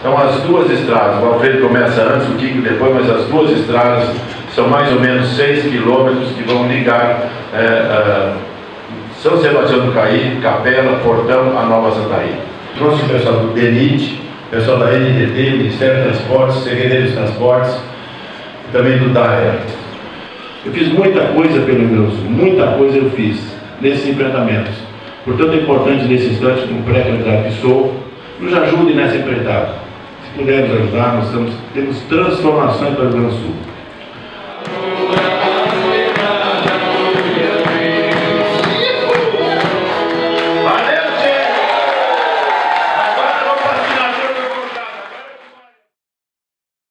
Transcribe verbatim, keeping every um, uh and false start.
Então as duas estradas, o Alfredo começa antes, o Kiko depois, mas as duas estradas são mais ou menos seis quilômetros que vão ligar é, é, São Sebastião do Caí, Capela, Portão, a Nova Santaí. Trouxe o pessoal do DENIT, o pessoal da N T T, Ministério dos Transportes, Secretaria dos Transportes, e também do DAER. Eu fiz muita coisa pelo Rio Grande do Sul, muita coisa eu fiz nesses enfrentamentos. Portanto, é importante nesse instante, como pré-candidato que sou, nos ajude nessa empreitada. Se pudermos ajudar, nós estamos, temos transformações para o Rio Grande do Sul.